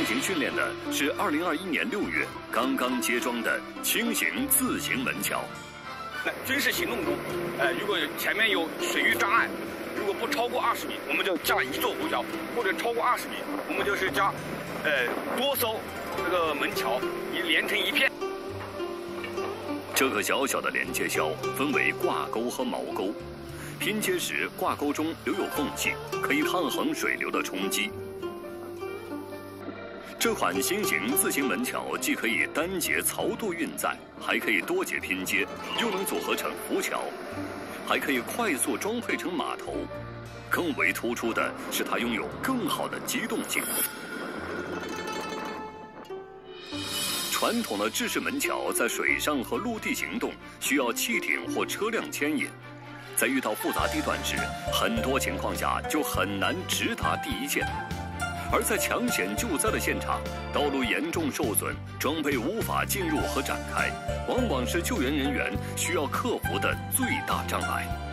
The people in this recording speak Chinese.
进行训练的是2021年6月刚刚接装的轻型自行门桥。 军事行动中，如果前面有水域障碍，如果不超过20米，我们就架一座护桥；或者超过20米，我们就是架多艘这个门桥，连成一片。 这个小小的连接销分为挂钩和锚钩，拼接时挂钩中留有缝隙，可以抗衡水流的冲击。这款新型自行门桥既可以单节槽渡运载，还可以多节拼接，又能组合成浮桥，还可以快速装配成码头。更为突出的是，它拥有更好的机动性。传统的制式门桥在水上和陆地行动需要汽艇或车辆牵引，在遇到复杂地段时，很多情况下就很难直达第一线。而在抢险救灾的现场，道路严重受损，装备无法进入和展开，往往是救援人员需要克服的最大障碍。